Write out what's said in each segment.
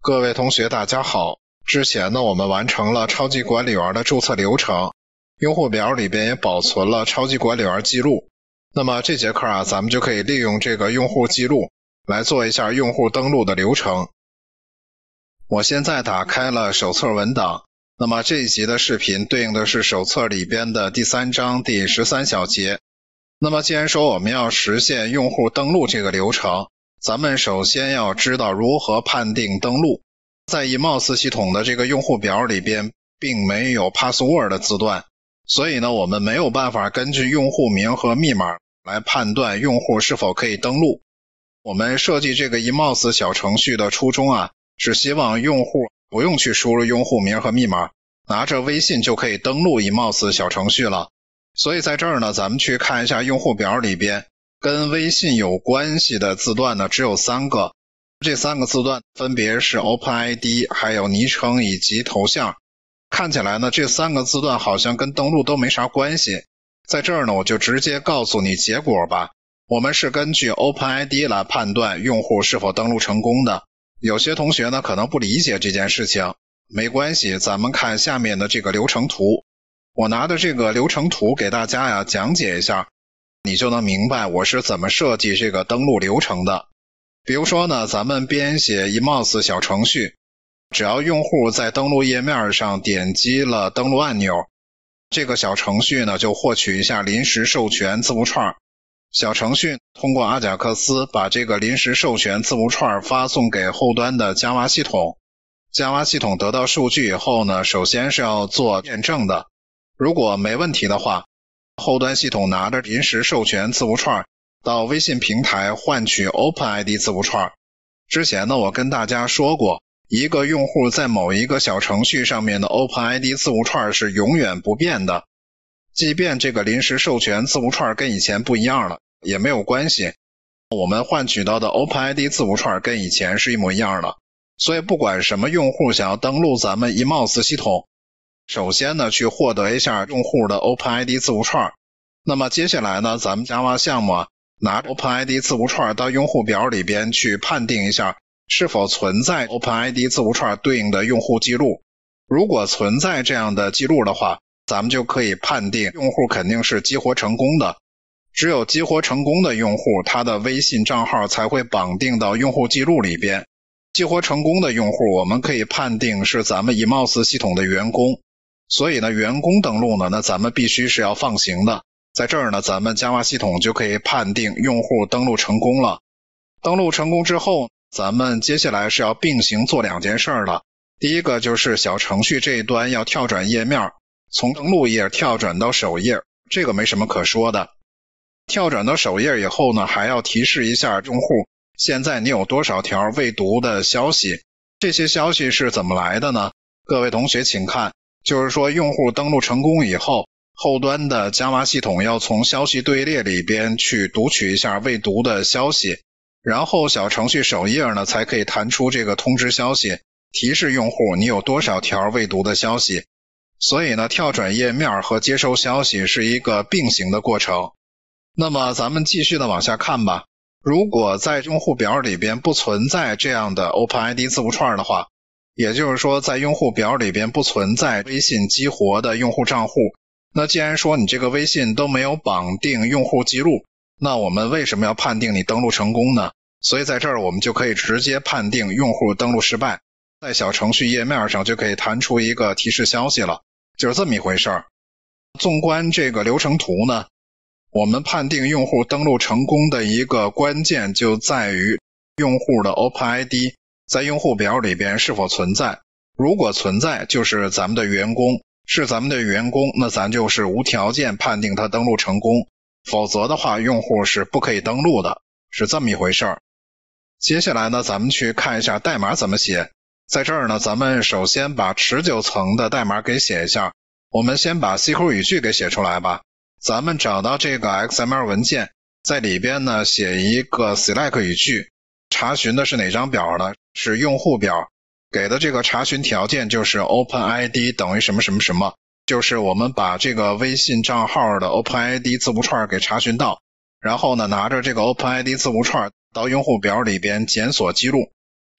各位同学大家好，之前呢我们完成了超级管理员的注册流程，用户表里边也保存了超级管理员记录。那么这节课咱们就可以利用这个用户记录来做一下用户登录的流程。我现在打开了手册文档，那么这一集的视频对应的是手册里边的第3章第13小节。那么既然说我们要实现用户登录这个流程，咱们首先要知道如何判定登录。在 Emacs 系统的这个用户表里边并没有 password 的字段，所以呢我们没有办法根据用户名和密码来判断用户是否可以登录。我们设计这个 Emacs 小程序的初衷是希望用户不用去输入用户名和密码，拿着微信就可以登录 Emacs 小程序了。所以在这儿呢，咱们去看一下用户表里边跟微信有关系的字段呢只有3个，这3个字段分别是 OpenID 还有昵称以及头像。看起来呢这3个字段好像跟登录都没啥关系，在这儿呢我就直接告诉你结果吧。我们是根据 OpenID 来判断用户是否登录成功的。有些同学呢可能不理解这件事情，没关系，咱们看下面的这个流程图。我拿的这个流程图给大家讲解一下，你就能明白我是怎么设计这个登录流程的。比如说呢，咱们编写 Emacs 小程序，只要用户在登录页面上点击了登录按钮，这个小程序呢就获取一下临时授权字符串。小程序通过阿贾克斯把这个临时授权字符串发送给后端的 Java 系统。Java 系统得到数据以后呢，首先是要做验证的。如果没问题的话，后端系统拿着临时授权字符串到微信平台换取 OpenID 字符串。之前呢我跟大家说过，一个用户在某一个小程序上面的 OpenID 字符串是永远不变的，即便这个临时授权字符串跟以前不一样了也没有关系，我们换取到的 OpenID 字符串跟以前是一模一样的。所以不管什么用户想要登录咱们 Emacs 系统，首先呢去获得一下用户的 OpenID 字符串。那么接下来呢，咱们 Java 项目拿 OpenID 字符串到用户表里边去判定一下是否存在 OpenID 字符串对应的用户记录。如果存在这样的记录的话，咱们就可以判定用户肯定是激活成功的。只有激活成功的用户，他的微信账号才会绑定到用户记录里边。激活成功的用户我们可以判定是咱们 Emacs 系统的员工。所以呢员工登录呢，那咱们必须是要放行的。在这儿呢，咱们 Java 系统就可以判定用户登录成功了。登录成功之后，咱们接下来是要并行做2件事了。第一个就是小程序这一端要跳转页面，从登录页跳转到首页，这个没什么可说的。跳转到首页以后呢，还要提示一下用户现在你有多少条未读的消息。这些消息是怎么来的呢？各位同学请看，就是说用户登录成功以后，后端的 Java 系统要从消息队列里边去读取一下未读的消息，然后小程序首页呢才可以弹出这个通知消息，提示用户你有多少条未读的消息。所以呢跳转页面和接收消息是一个并行的过程。那么咱们继续的往下看吧。如果在用户表里边不存在这样的 OpenID 字符串的话，也就是说在用户表里边不存在微信激活的用户账户，那既然说你这个微信都没有绑定用户记录，那我们为什么要判定你登录成功呢？所以在这儿我们就可以直接判定用户登录失败，在小程序页面上就可以弹出一个提示消息了，就是这么一回事儿。纵观这个流程图呢，我们判定用户登录成功的一个关键就在于用户的 OpenID 在用户表里边是否存在。如果存在，就是咱们的员工，是咱们的员工，那咱就是无条件判定他登录成功，否则的话用户是不可以登录的，是这么一回事儿。接下来呢，咱们去看一下代码怎么写。在这儿呢，咱们首先把持久层的代码给写一下。我们先把 SQL 语句给写出来吧。咱们找到这个 XML 文件，在里边呢写一个 select 语句，查询的是哪张表呢？是用户表。给的这个查询条件就是 OpenID 等于什么什么什么，就是我们把这个微信账号的 OpenID 字符串给查询到，然后呢拿着这个 OpenID 字符串到用户表里边检索记录。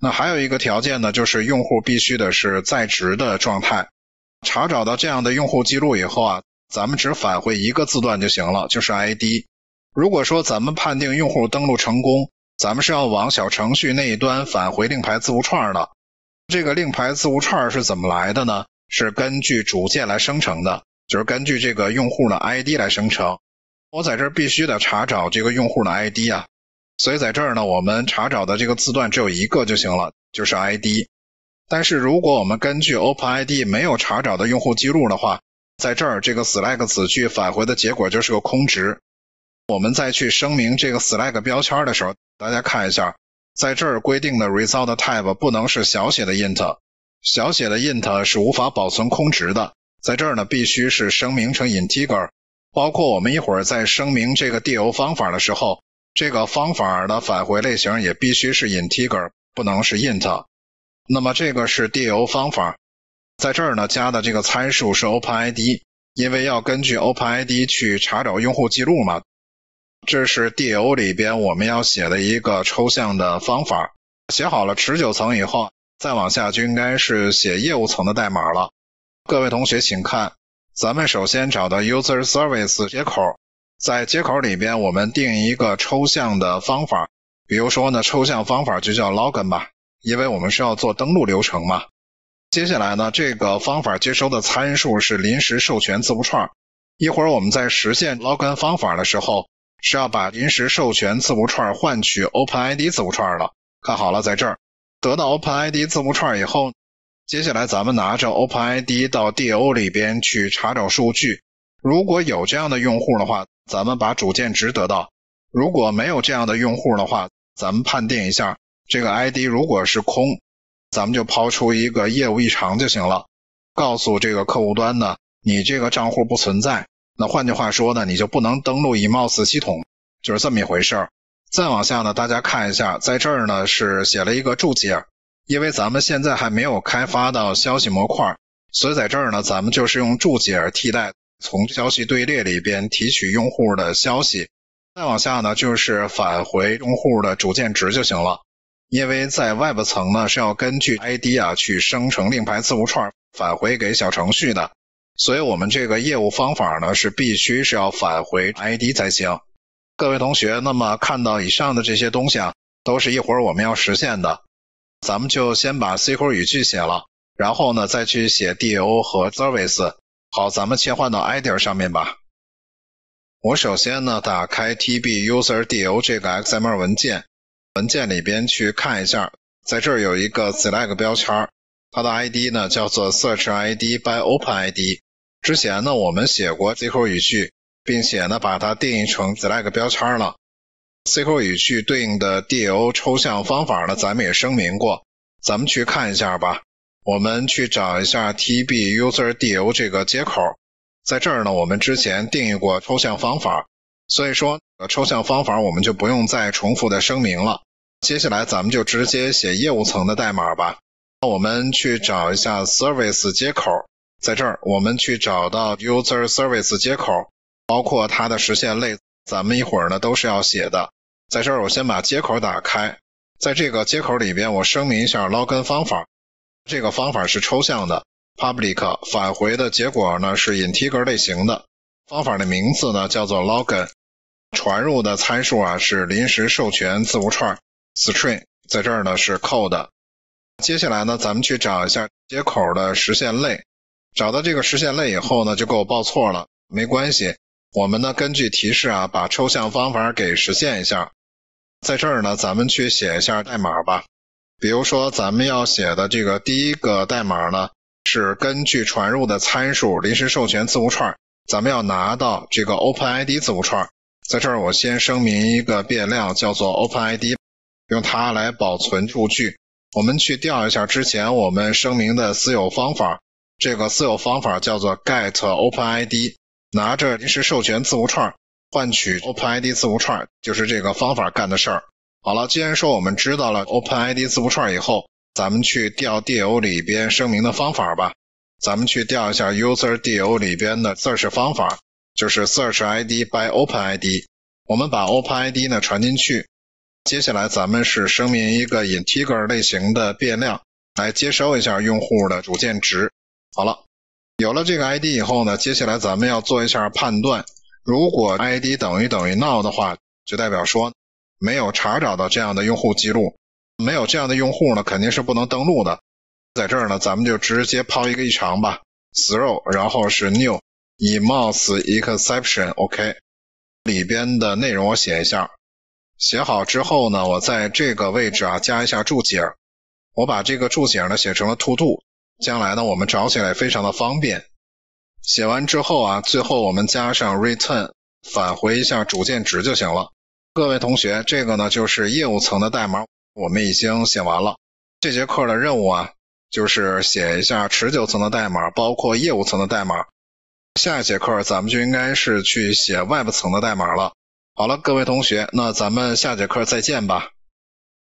那还有一个条件呢，就是用户必须的是在职的状态。查找到这样的用户记录以后啊，咱们只返回一个字段就行了，就是 ID。如果说咱们判定用户登录成功，咱们是要往小程序那一端返回令牌字符串的。这个令牌字符串是怎么来的呢？是根据主件来生成的，就是根据这个用户的 ID 来生成。我在这儿必须得查找这个用户的 ID 啊，所以在这儿呢，我们查找的这个字段只有一个就行了，就是 ID。但是如果我们根据 OpenID 没有查找的用户记录的话，在这儿这个 Slack 子句返回的结果就是个空值。我们再去声明这个 Slack 标签的时候，大家看一下，在这儿规定的 result type 不能是小写的 int， 小写的 int 是无法保存空值的，在这儿呢必须是声明成 integer。包括我们一会儿在声明这个 DO 方法的时候，这个方法的返回类型也必须是 integer， 不能是 int。那么这个是 DO 方法，在这儿呢加的这个参数是 OpenID， 因为要根据 OpenID 去查找用户记录嘛。这是 DO 里边我们要写的一个抽象的方法。写好了持久层以后，再往下就应该是写业务层的代码了。各位同学请看，咱们首先找到 user service 接口，在接口里边我们定一个抽象的方法，比如说呢抽象方法就叫 login 吧，因为我们是要做登录流程嘛。接下来呢，这个方法接收的参数是临时授权字符串。一会儿我们在实现 login 方法的时候，是要把临时授权字符串换取 OpenID 字符串的。看好了，在这儿得到 OpenID 字符串以后，接下来咱们拿着 OpenID 到 DO 里边去查找数据。如果有这样的用户的话，咱们把主件值得到；如果没有这样的用户的话，咱们判定一下这个 ID 如果是空，咱们就抛出一个业务异常就行了，告诉这个客户端呢，你这个账户不存在。那换句话说呢，你就不能登录 Emacs 系统，就是这么一回事儿。再往下呢，大家看一下，在这儿呢是写了一个注解，因为咱们现在还没有开发到消息模块，所以在这儿呢，咱们就是用注解替代，从消息队列里边提取用户的消息。再往下呢，就是返回用户的主件值就行了。因为在 Web 层呢是要根据 ID 啊去生成令牌字符串返回给小程序的，所以我们这个业务方法呢是必须是要返回 ID 才行。各位同学，那么看到以上的这些东西啊，都是一会儿我们要实现的。咱们就先把 SQL 语句写了，然后呢再去写 DO 和 Service。好，咱们切换到 IDEA 上面吧。我首先呢打开 tbuser.do 这个 XML 文件，文件里边去看一下，在这儿有一个 Slack 标签，它的 ID 呢叫做 search ID by OpenID。之前呢我们写过 SQL 语句，并且呢把它定义成 Slack 标签了。SQL 语句对应的 DO 抽象方法呢咱们也声明过，咱们去看一下吧。我们去找一下 tbuser.do 这个接口，在这儿呢我们之前定义过抽象方法，所以说抽象方法我们就不用再重复的声明了。接下来咱们就直接写业务层的代码吧。我们去找一下 service 接口，在这儿我们去找到 user service 接口，包括它的实现类，咱们一会儿呢都是要写的。在这儿我先把接口打开，在这个接口里边我声明一下 login 方法，这个方法是抽象的 public， 返回的结果呢是 integer 类型的，方法的名字呢叫做 login， 传入的参数啊是临时授权字符串 string， 在这儿呢是 code。 接下来呢咱们去找一下接口的实现类，找到这个实现类以后呢就给我报错了，没关系，我们呢根据提示啊把抽象方法给实现一下。在这儿呢咱们去写一下代码吧。比如说咱们要写的这个第一个代码呢是根据传入的参数临时授权字符串，咱们要拿到这个 OpenID 字符串。在这儿我先声明一个变量叫做 OpenID， 用它来保存数据。我们去调一下之前我们声明的私有方法，这个私有方法叫做 get OpenID， 拿着临时授权字符串换取 OpenID 字符串，就是这个方法干的事儿。好了，既然说我们知道了 OpenID 字符串以后，咱们去调 DO 里边声明的方法吧。咱们去调一下 user DO 里边的 search 方法，就是 search ID by OpenID。我们把 OpenID 呢传进去， 接下来咱们是声明一个 integer 类型的变量，来接收一下用户的组件值。好了，有了这个 ID 以后呢，接下来咱们要做一下判断。如果 ID 等于 null 的话，就代表说没有查找到这样的用户记录，没有这样的用户呢，肯定是不能登录的。在这儿呢，咱们就直接抛一个异常吧 ，throw， 然后是 new eMouse exception，OK， 里边的内容我写一下。写好之后呢，我在这个位置加一下注解，我把这个注解呢写成了 to do， 将来呢我们找起来非常的方便。写完之后最后我们加上 return， 返回一下组件值就行了。各位同学，这个呢就是业务层的代码，我们已经写完了。这节课的任务就是写一下持久层的代码，包括业务层的代码。下一节课咱们就应该是去写外部层的代码了。好了，各位同学，那咱们下节课再见吧。